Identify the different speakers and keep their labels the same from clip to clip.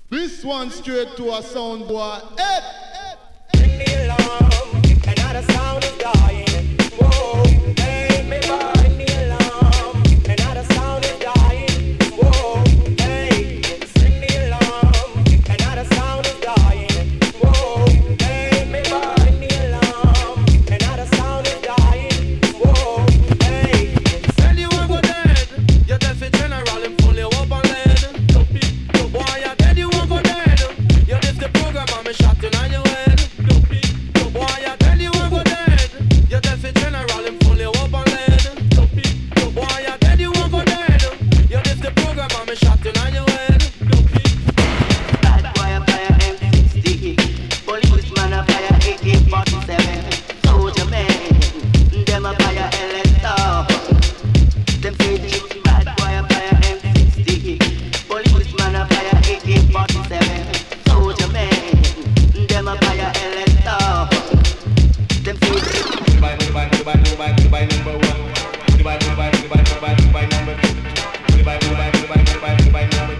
Speaker 1: This one straight to a sound boy head.
Speaker 2: Ring the alarm, another sound is dying. Whoa, hey, me boy. Ring the alarm, another sound is dying. Whoa, hey, ring the alarm, another sound is dying. Whoa, hey, me boy. Ring the alarm, another sound is dying. Whoa, hey.
Speaker 3: Said you won't go dead. You're deaf in general and fully up on lead. Boy, you dead, you won't go dead. You lift the program and me shot in on your head. Boy, you dead, you won't go dead. You're deaf in general and fully up on lead. Boy, you dead, you won't go dead. You lift the program and me shot in on your head.
Speaker 4: Bad boy a fire M60, policeman a fire AK-47, soldier man, them a fire LSR. Them say the bad boy a fire M60, policeman a fire AK-47, soldier man, them a fire LSR. Them say
Speaker 5: Dubai number one. Dubai number two. Dubai number two. Dubai number four. Dubai number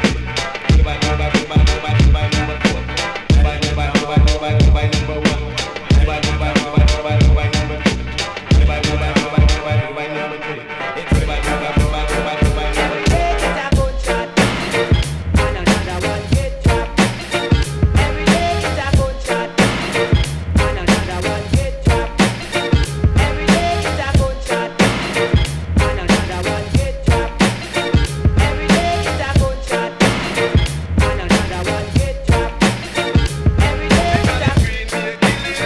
Speaker 5: four. Dubai number one. Dubai number two. Dubai number three. It's Dubai number two.
Speaker 2: Take it a good shot, and another one get dropped. Every day it's a good shot, and another one get dropped. Every day it's a good shot, and another one get dropped. Every day it's a good shot, and another one get dropped. Every day it's a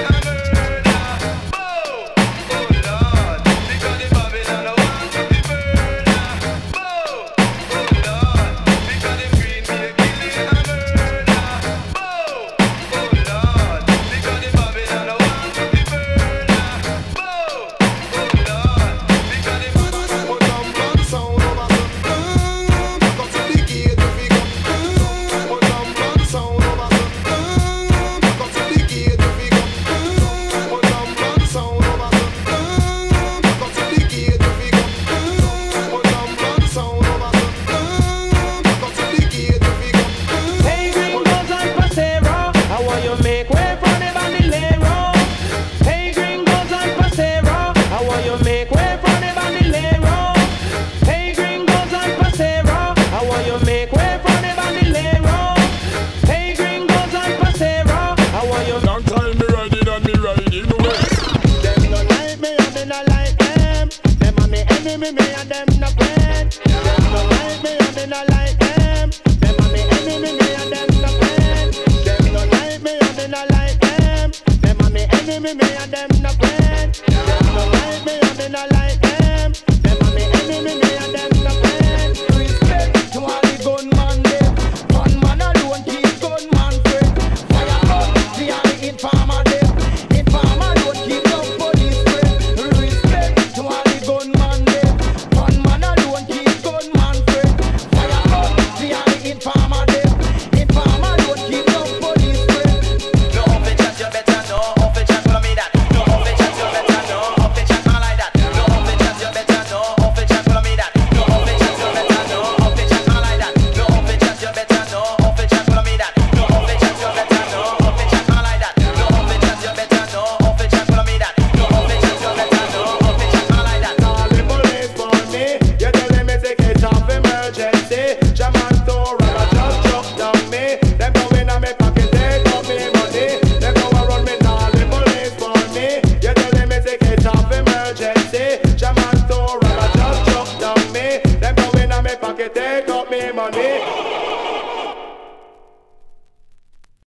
Speaker 2: Hey, gringos and pasero, I want you make way for the bandolero. Hey, gringos and pasero, I want you make way for the bandolero. Hey, gringos and pasero, I want you make way for the bandolero. Hey, gringos and pasero, I want you.
Speaker 3: Long time me riding away.
Speaker 2: Them no like me and me no like them. Them a me enemy, me and them no friend. Them no like me and me no like them. Them a me enemy, me and them no friend. Them no like me and me no like them. Them a me enemy, me and them no friend. Them no like me and me no like them. Them a me enemy, me and them no friend. Respect to all the gunman them. One man alone keep gunman friend. Fire up the all the informer them. Informer don't keep no police friend. Respect to all the gunman them. One man alone keep gunman friend. Fire up the all the informer them. Informer don't keep no police friend.
Speaker 3: No off the chat, you better know. Off the chat, follow me that. No off the chat, you better know. Off the chat, man like that. No off the chat, you better know. Off the chat, follow me that. No off the chat, you better know. Off the chat, man like that. No off the chat, you better know. Off the chat, follow me that. No off the chat, you better know. Off the chat, man like that. No off the chat, you better know. Off the chat, follow me that. No off the chat, you better know. Off the chat, man like that.
Speaker 2: Call the police for me. You tell them it's a case of emergency. Jaman store and a just chuck down me. Them go in on me pocket, take out me money. Them go around me, call the police for me. You tell them it's a case of emergency. Jaman store and a just chuck down me. Them go in on me pocket, take out me money.